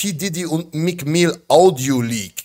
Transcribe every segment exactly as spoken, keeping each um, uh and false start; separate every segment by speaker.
Speaker 1: P. Diddy und Meek Mill Audio Leak.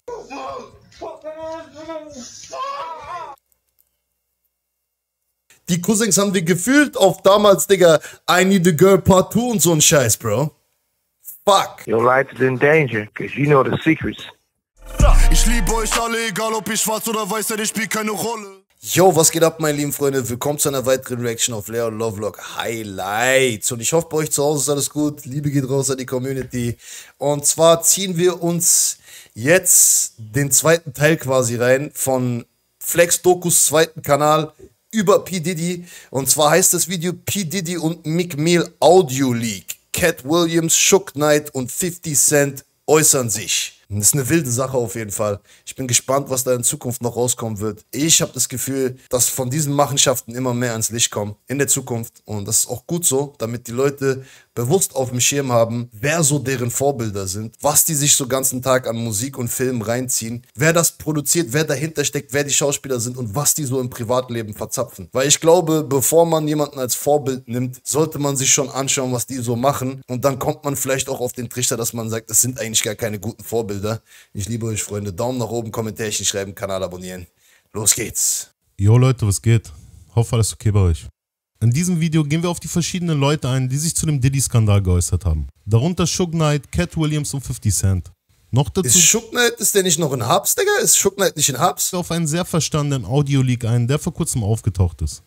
Speaker 1: Die Cousins haben wir gefühlt auf damals, Digga, I Need a Girl Part zwei und so ein Scheiß, Bro. Fuck.
Speaker 2: Your life is in danger, cause you know the secrets.
Speaker 3: Ich liebe euch alle, egal ob ich schwarz oder weiß, denn ich spielt keine Rolle.
Speaker 1: Yo, was geht ab, meine lieben Freunde? Willkommen zu einer weiteren Reaction auf Leo Lovelock Highlights. Und ich hoffe, bei euch zu Hause ist alles gut. Liebe geht raus an die Community. Und zwar ziehen wir uns jetzt den zweiten Teil quasi rein von Flex Dokus zweiten Kanal über P. Diddy. Und zwar heißt das Video P. Diddy und Meek Mill Audio Leak. Cat Williams, Suge Knight und fifty Cent äußern sich. Das ist eine wilde Sache auf jeden Fall. Ich bin gespannt, was da in Zukunft noch rauskommen wird. Ich habe das Gefühl, dass von diesen Machenschaften immer mehr ans Licht kommen in der Zukunft. Und das ist auch gut so, damit die Leute bewusst auf dem Schirm haben, wer so deren Vorbilder sind, was die sich so den ganzen Tag an Musik und Film reinziehen, wer das produziert, wer dahinter steckt, wer die Schauspieler sind und was die so im Privatleben verzapfen. Weil ich glaube, bevor man jemanden als Vorbild nimmt, sollte man sich schon anschauen, was die so machen. Und dann kommt man vielleicht auch auf den Trichter, dass man sagt, das sind eigentlich gar keine guten Vorbilder. Ich liebe euch, Freunde. Daumen nach oben, Kommentärchen schreiben, Kanal abonnieren. Los geht's.
Speaker 4: Jo Leute, was geht? Hoffe, alles okay bei euch. In diesem Video gehen wir auf die verschiedenen Leute ein, die sich zu dem Diddy-Skandal geäußert haben. Darunter Suge Knight, Cat Williams und fifty Cent. Noch dazu
Speaker 1: ist Suge Knight, ist der nicht noch in Hubs, Digga? Ist Suge Knight nicht in Hubs?
Speaker 4: Auf einen sehr verstandenen Audio-Leak ein, der vor kurzem aufgetaucht ist.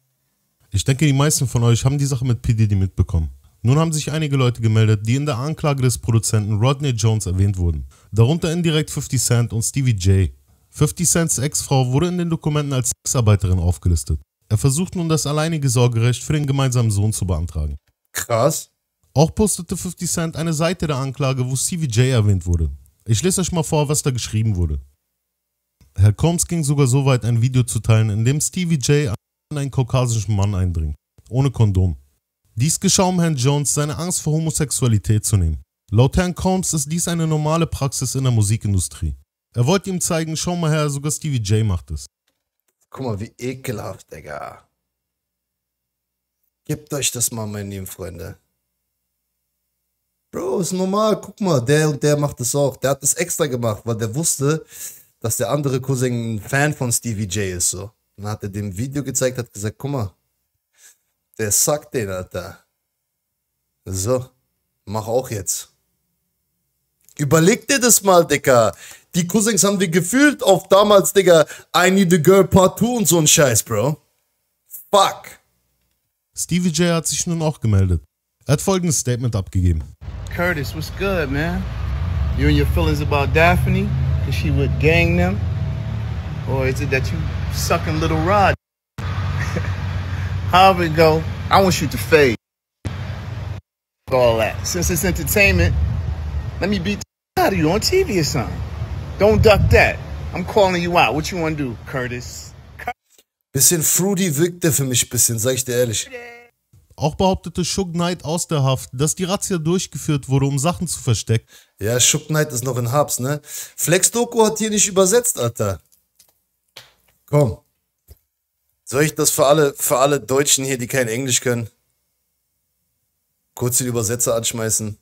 Speaker 4: Ich denke, die meisten von euch haben die Sache mit P. Diddy mitbekommen. Nun haben sich einige Leute gemeldet, die in der Anklage des Produzenten Rodney Jones erwähnt wurden. Darunter indirekt fifty Cent und Stevie J. fifty Cents Ex-Frau wurde in den Dokumenten als Sexarbeiterin aufgelistet. Er versucht nun das alleinige Sorgerecht für den gemeinsamen Sohn zu beantragen.
Speaker 1: Krass.
Speaker 4: Auch postete fifty Cent eine Seite der Anklage, wo Stevie J erwähnt wurde. Ich lese euch mal vor, was da geschrieben wurde. Herr Combs ging sogar so weit, ein Video zu teilen, in dem Stevie J in einen kaukasischen Mann eindringt. Ohne Kondom. Dies geschah, um Herrn Jones seine Angst vor Homosexualität zu nehmen. Laut Herrn Combs ist dies eine normale Praxis in der Musikindustrie. Er wollte ihm zeigen, schau mal her, sogar Stevie J macht es.
Speaker 1: Guck mal, wie ekelhaft, Digga. Gebt euch das mal, meine lieben Freunde. Bro, ist normal, guck mal, der und der macht es auch. Der hat es extra gemacht, weil der wusste, dass der andere Cousin ein Fan von Stevie J ist, so. Dann hat er dem Video gezeigt, hat gesagt, guck mal, der sagt den, Alter. So, mach auch jetzt. Überleg dir das mal, Digga. Die Cousins haben wir gefühlt auf damals, Digga, I Need a Girl Part zwei und so ein Scheiß, Bro. Fuck.
Speaker 4: Stevie J hat sich nun auch gemeldet. Er hat folgendes Statement abgegeben.
Speaker 5: Curtis, what's good, man? You and your feelings about Daphne? That she would gang them? Or is it that you sucking little Rod? However it go, I want you to fade. All that. Since it's entertainment, let me beat the out of you on T V or something. Don't duck that. I'm calling you out. What you want to do, Curtis?
Speaker 1: Bisschen fruity wirkt der für mich, bisschen, sag ich dir ehrlich.
Speaker 4: Auch behauptete Suge Knight aus der Haft, dass die Razzia durchgeführt wurde, um Sachen zu verstecken.
Speaker 1: Ja, Suge Knight ist noch in Hubs, ne? Flex Doku hat hier nicht übersetzt, Alter. Komm. Soll ich das für alle, für alle Deutschen hier, die kein Englisch können, kurz den Übersetzer anschmeißen?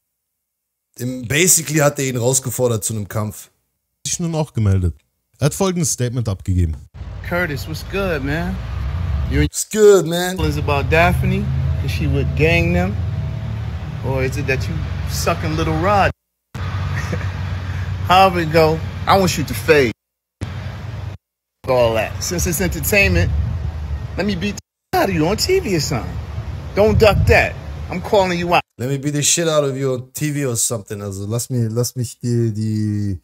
Speaker 1: Im Basically hat er ihn rausgefordert zu einem Kampf.
Speaker 4: Sich nun auch gemeldet. Er hat folgendes Statement abgegeben.
Speaker 5: Curtis, what's good, man? You and
Speaker 1: What's good, man?
Speaker 5: your feelings about Daphne? That she would gang them? Or is it that you sucking little Rod? However it go, I want you to fade. All that. Since it's entertainment, let me beat the out of you on T V or something. Don't duck that. I'm calling you out.
Speaker 1: Let me beat the shit out of you on T V or something. Also lass mich, lass mich die, die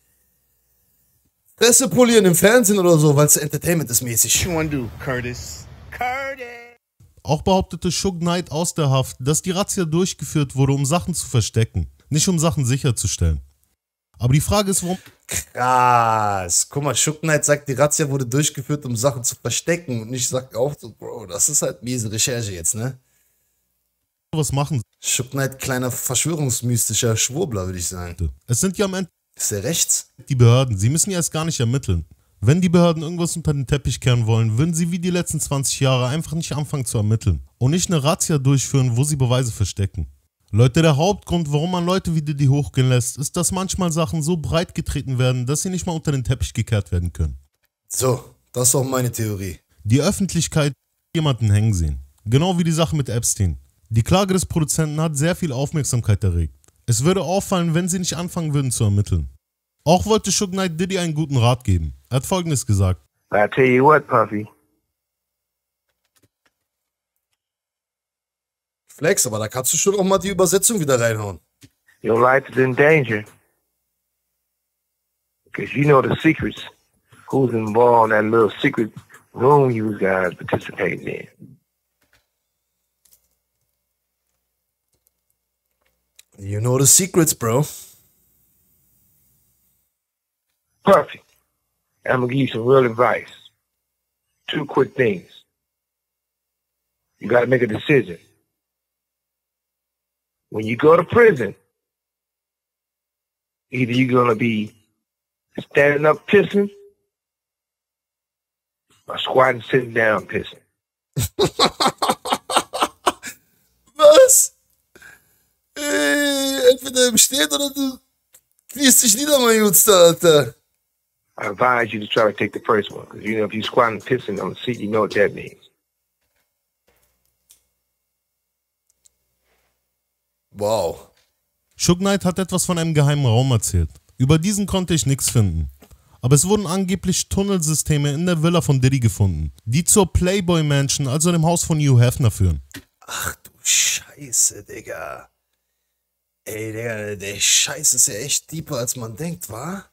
Speaker 1: Fresse polieren im Fernsehen oder so, weil es Entertainment ist mäßig.
Speaker 5: What you wanna do, Curtis? Curtis!
Speaker 4: Auch behauptete Suge Knight aus der Haft, dass die Razzia durchgeführt wurde, um Sachen zu verstecken, nicht um Sachen sicherzustellen. Aber die Frage ist, warum...
Speaker 1: Krass. Guck mal, Suge Knight sagt, die Razzia wurde durchgeführt, um Sachen zu verstecken. Und ich sag auch so, Bro, das ist halt miese Recherche jetzt, ne?
Speaker 4: was machen
Speaker 1: Suge Knight, kleiner verschwörungsmystischer Schwurbler, würde ich sagen.
Speaker 4: Es sind ja am Ende
Speaker 1: Ist der rechts?
Speaker 4: die Behörden. Sie müssen ja erst gar nicht ermitteln. Wenn die Behörden irgendwas unter den Teppich kehren wollen, würden sie wie die letzten zwanzig Jahre einfach nicht anfangen zu ermitteln und nicht eine Razzia durchführen, wo sie Beweise verstecken. Leute, der Hauptgrund, warum man Leute wie Diddy hochgehen lässt, ist, dass manchmal Sachen so breit getreten werden, dass sie nicht mal unter den Teppich gekehrt werden können.
Speaker 1: So, das ist auch meine Theorie.
Speaker 4: Die Öffentlichkeit jemanden hängen sehen. Genau wie die Sache mit Epstein. Die Klage des Produzenten hat sehr viel Aufmerksamkeit erregt. Es würde auffallen, wenn sie nicht anfangen würden zu ermitteln. Auch wollte Suge Knight Diddy einen guten Rat geben. Er hat Folgendes gesagt.
Speaker 2: I tell you what, Puffy.
Speaker 1: Flex, aber da kannst du schon auch mal die Übersetzung wieder reinhauen.
Speaker 2: Your life is in danger. Because you know the secrets. Who's involved in that little secret room you guys participating in.
Speaker 1: You know the secrets, bro.
Speaker 2: Perfect. I'm gonna give you some real advice. Two quick things. You gotta make a decision. When you go to prison, either you're gonna be standing up pissing or squatting sitting down pissing.
Speaker 1: Was? Ey, entweder im Stehen oder du kniest dich nieder, mein Jutster, Alter.
Speaker 2: I advise you to try to take the first one, because you know if you squatting pissing on the seat, you know what that means.
Speaker 1: Wow.
Speaker 4: Suge Knight hat etwas von einem geheimen Raum erzählt. Über diesen konnte ich nichts finden. Aber es wurden angeblich Tunnelsysteme in der Villa von Diddy gefunden, die zur Playboy Mansion, also dem Haus von Hugh Hefner, führen.
Speaker 1: Ach du Scheiße, Digga. Ey, Digga, der Scheiß ist ja echt deeper, als man denkt, wa?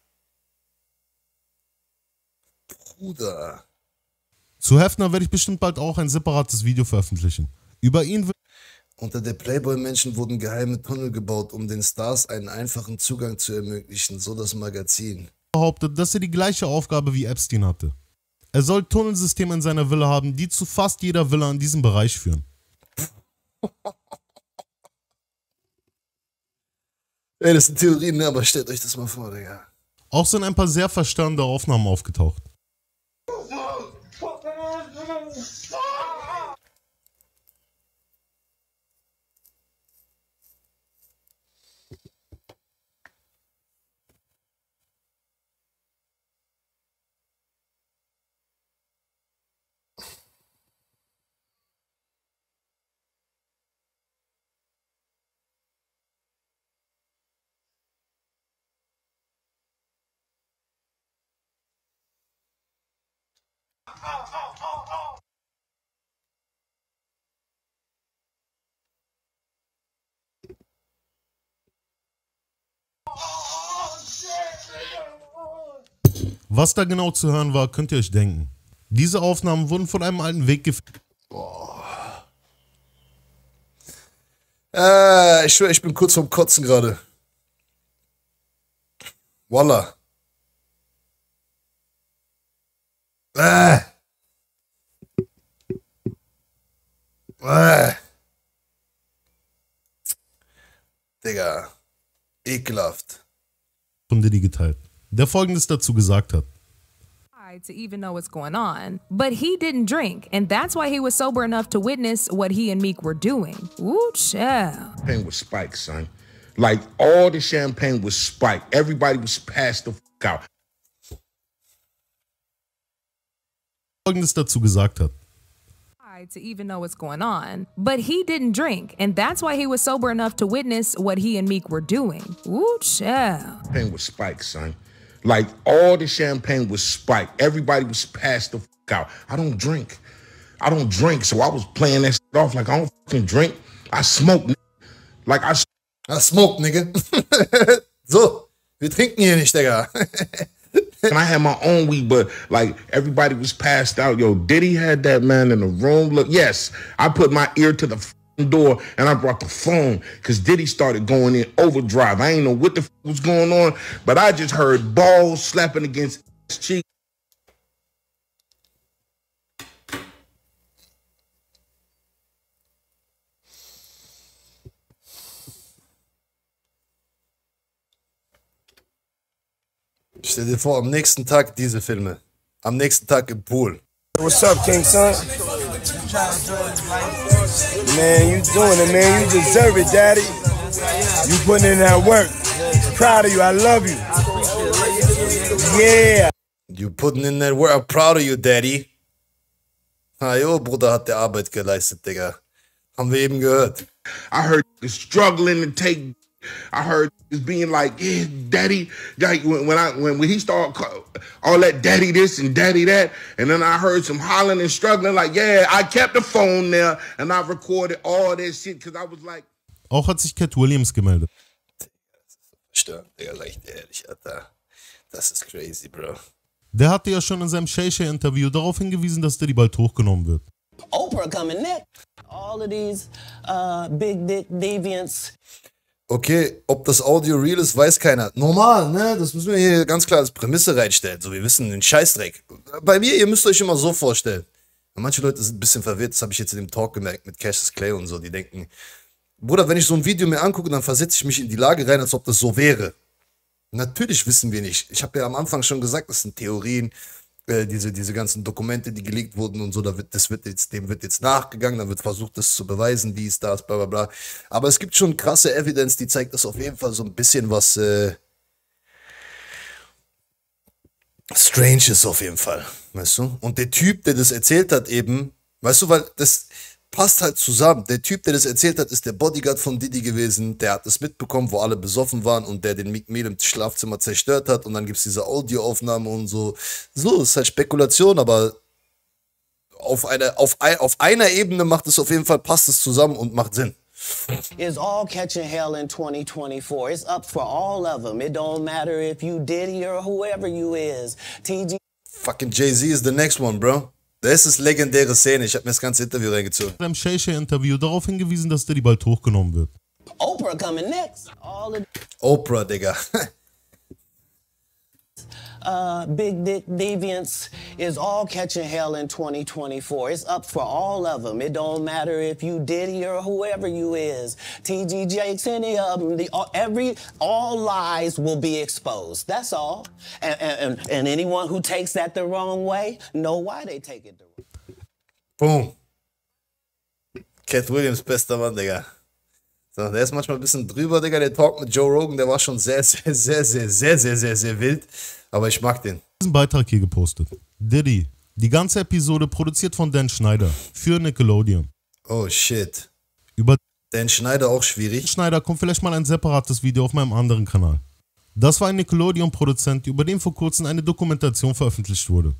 Speaker 1: Bruder.
Speaker 4: Zu Hefner werde ich bestimmt bald auch ein separates Video veröffentlichen. Über ihn wird
Speaker 1: Unter der Playboy-Menschen wurden geheime Tunnel gebaut, um den Stars einen einfachen Zugang zu ermöglichen, so das Magazin.
Speaker 4: behauptet, dass er die gleiche Aufgabe wie Epstein hatte. Er soll Tunnelsysteme in seiner Villa haben, die zu fast jeder Villa in diesem Bereich führen.
Speaker 1: Ey, das sind Theorien, ne? Aber stellt euch das mal vor, Digga.
Speaker 4: Auch sind ein paar sehr verstörende Aufnahmen aufgetaucht. Was da genau zu hören war, könnt ihr euch denken. Diese Aufnahmen wurden von einem alten Weg gefilmt.
Speaker 1: Boah. Äh, ich schwör, ich bin kurz vorm Kotzen gerade. Wallah. Äh. Äh. Digga. Ekelhaft.
Speaker 4: von Diddy geteilt, der Folgendes dazu gesagt hat.
Speaker 6: To even know what's going on, but he didn't drink, and that's why he was sober enough to witness what he and Meek were doing. Ooh, child.
Speaker 7: Champagne was spiked, son. Like all the champagne was spiked. Everybody was passed the fuck out.
Speaker 4: Folgendes dazu gesagt hat.
Speaker 6: To even know what's going on, but he didn't drink, and that's why he was sober enough to witness what he and Meek were doing. Ooh, child.
Speaker 7: Champagne was spiked, son. Like all the champagne was spiked. Everybody was passed the fuck out. I don't drink. I don't drink, so I was playing that shit off like I don't fucking drink. I smoke, like I.
Speaker 1: I smoke, nigga. So, wir trinken hier nicht, Digga.
Speaker 7: And I had my own weed, but like everybody was passed out. Yo, Diddy had that man in the room. Look, yes, I put my ear to the f***ing door and I brought the phone because Diddy started going in overdrive. I ain't know what the f was going on, but I just heard balls slapping against his cheek.
Speaker 1: Stell dir vor, am nächsten Tag diese Filme. Am nächsten Tag im Pool.
Speaker 8: What's up, King Son? Man, you doing it, man. You deserve it, Daddy.
Speaker 2: You putting in that work. Proud of you. I love you. Yeah.
Speaker 1: You putting in that work. I'm proud of you, Daddy. Ah, jo, Bruder hat der Arbeit geleistet, Digga. Haben wir eben gehört.
Speaker 7: I heard you struggling to take. I heard you being like, yeah, daddy. Like when, when I when, when he started call, all that daddy this and daddy that, and then I heard some hollering and struggling. Like, yeah, I kept the phone there and I recorded all this shit because I was like.
Speaker 4: Auch hat sich Cat Williams gemeldet.
Speaker 1: Stört, Digga, sag ich dir ehrlich, Alter. Das ist crazy, Bro.
Speaker 4: Der hatte ja schon in seinem Shay Shay Interview darauf hingewiesen, dass Diddy bald hochgenommen wird.
Speaker 8: Oprah coming next. All of these uh, big dick deviants.
Speaker 1: Okay, ob das Audio real ist, weiß keiner. Normal, ne? Das müssen wir hier ganz klar als Prämisse reinstellen. So, wir wissen den Scheißdreck. Bei mir, ihr müsst euch immer so vorstellen. Manche Leute sind ein bisschen verwirrt, das habe ich jetzt in dem Talk gemerkt mit Cassius Clay und so. Die denken, Bruder, wenn ich so ein Video mir angucke, dann versetze ich mich in die Lage rein, als ob das so wäre. Natürlich wissen wir nicht. Ich habe ja am Anfang schon gesagt, das sind Theorien, äh, diese, diese ganzen Dokumente, die geleakt wurden und so, da wird, das wird jetzt, dem wird jetzt nachgegangen, dann wird versucht, das zu beweisen, dies, das, bla bla bla. Aber es gibt schon krasse Evidenz, die zeigt, dass auf jeden Fall so ein bisschen was äh, strange ist auf jeden Fall, weißt du? Und der Typ, der das erzählt hat eben, weißt du, weil das passt halt zusammen. Der Typ, der das erzählt hat, ist der Bodyguard von Diddy gewesen. Der hat es mitbekommen, wo alle besoffen waren und der den Meek Mill im Schlafzimmer zerstört hat. Und dann gibt es diese Audioaufnahme und so. So, ist halt Spekulation, aber auf, eine, auf, ein, auf einer Ebene macht es auf jeden Fall, passt es zusammen und macht Sinn.
Speaker 8: Is all catching hell in twenty twenty-four. It's up for all of them. It don't matter if you Diddy or whoever you is. T G.
Speaker 1: Fucking Jay-Z is the next one, bro. Das ist legendäre Szene. Ich habe mir das ganze Interview reingezogen.
Speaker 4: In einem Shay Shay Interview darauf hingewiesen, dass Diddy bald hochgenommen wird.
Speaker 8: Oprah coming next. All of
Speaker 1: Oprah, Digga.
Speaker 8: uh, big dick deviants is all catching hell in twenty twenty-four. It's up for all of them. It don't matter if you Diddy or whoever you is. T G Jakes, any of them. The, every, all lies will be exposed. That's all. And, and, and anyone who takes that the wrong way, know why they take it the wrong way.
Speaker 1: Boom. Cat Williams, bester Mann, Digga. So, der ist manchmal ein bisschen drüber, Digga. Der Talk mit Joe Rogan, der war schon sehr, sehr, sehr, sehr, sehr, sehr, sehr, sehr wild. Aber ich mag den.
Speaker 4: Diesen Beitrag hier gepostet. Diddy, die ganze Episode produziert von Dan Schneider für Nickelodeon.
Speaker 1: Oh shit.
Speaker 4: Über
Speaker 1: Dan Schneider auch schwierig.
Speaker 4: Dan Schneider kommt vielleicht mal ein separates Video auf meinem anderen Kanal. Das war ein Nickelodeon-Produzent, über den vor kurzem eine Dokumentation veröffentlicht wurde.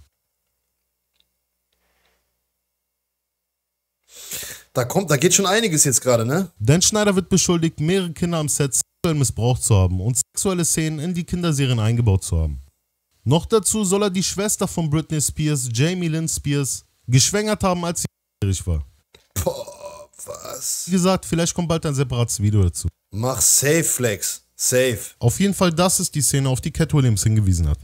Speaker 1: Da kommt, da geht schon einiges jetzt gerade, ne?
Speaker 4: Dan Schneider wird beschuldigt, mehrere Kinder am Set sexuell missbraucht zu haben und sexuelle Szenen in die Kinderserien eingebaut zu haben. Noch dazu soll er die Schwester von Britney Spears, Jamie Lynn Spears, geschwängert haben, als sie jährig war.
Speaker 1: Boah, was?
Speaker 4: Wie gesagt, vielleicht kommt bald ein separates Video dazu.
Speaker 1: Mach safe, Flex. Safe.
Speaker 4: Auf jeden Fall, das ist die Szene, auf die Cat Williams hingewiesen hat.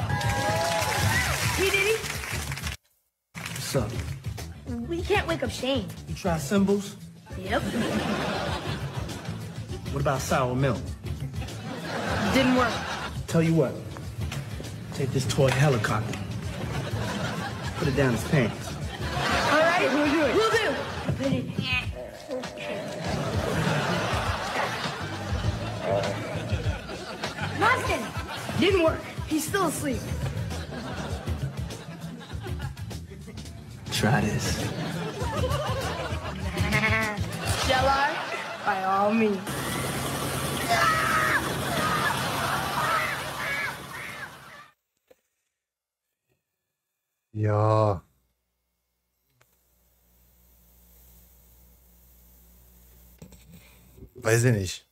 Speaker 9: Hey, Diddy.
Speaker 10: What's up?
Speaker 9: We can't wake up Shane.
Speaker 10: You try symbols?
Speaker 9: Yep.
Speaker 10: What about sour milk?
Speaker 9: Didn't work.
Speaker 10: Tell you what. Take this toy helicopter. Put it down his pants.
Speaker 9: All right, we'll do it. We'll do. Put it. Boston. Didn't work. He's still asleep.
Speaker 10: Try this.
Speaker 9: Shall I? By all means.
Speaker 1: Ja. Weiß ich nicht.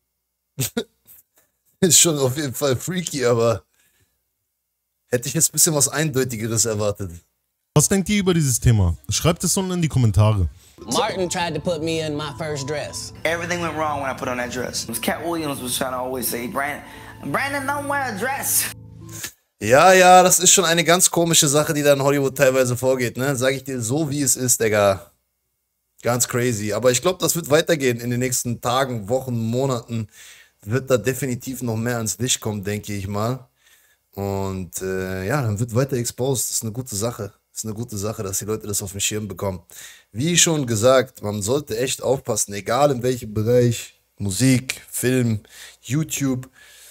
Speaker 1: Ist schon auf jeden Fall freaky, aber hätte ich jetzt ein bisschen was Eindeutigeres erwartet.
Speaker 4: Was denkt ihr über dieses Thema? Schreibt es unten in die Kommentare.
Speaker 8: Martin tried to put me in my first dress.
Speaker 11: Everything went wrong when I put on that dress. Cat Williams was trying to always say, Brandon, Brandon, don't wear a dress.
Speaker 1: Ja, ja, das ist schon eine ganz komische Sache, die da in Hollywood teilweise vorgeht, ne? Sag ich dir so, wie es ist, Digga. Ganz crazy. Aber ich glaube, das wird weitergehen in den nächsten Tagen, Wochen, Monaten. Wird da definitiv noch mehr ans Licht kommen, denke ich mal. Und äh, ja, dann wird weiter exposed. Das ist eine gute Sache. Das ist eine gute Sache, dass die Leute das auf dem Schirm bekommen. Wie schon gesagt, man sollte echt aufpassen, egal in welchem Bereich, Musik, Film, YouTube,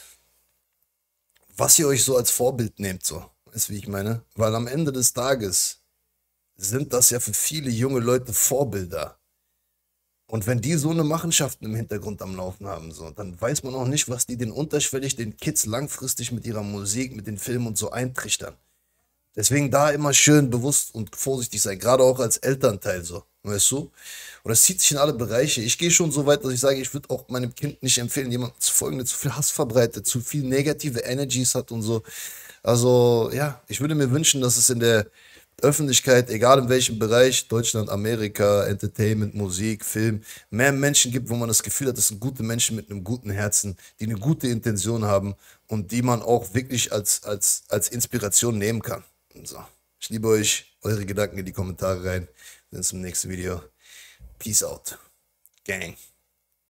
Speaker 1: was ihr euch so als Vorbild nehmt, so, ist wie ich meine, weil am Ende des Tages sind das ja für viele junge Leute Vorbilder. Und wenn die so eine Machenschaften im Hintergrund am Laufen haben, so, dann weiß man auch nicht, was die den unterschwellig den Kids langfristig mit ihrer Musik, mit den Filmen und so eintrichtern. Deswegen da immer schön bewusst und vorsichtig sein, gerade auch als Elternteil so, weißt du? Und das zieht sich in alle Bereiche. Ich gehe schon so weit, dass ich sage, ich würde auch meinem Kind nicht empfehlen, jemandem zu folgen, der zu viel Hass verbreitet, zu viel negative Energies hat und so. Also ja, ich würde mir wünschen, dass es in der Öffentlichkeit, egal in welchem Bereich, Deutschland, Amerika, Entertainment, Musik, Film, mehr Menschen gibt, wo man das Gefühl hat, das sind gute Menschen mit einem guten Herzen, die eine gute Intention haben und die man auch wirklich als, als, als Inspiration nehmen kann. So. Ich liebe euch, eure Gedanken in die Kommentare rein. Wir sehen uns im nächsten Video. Peace out. Gang.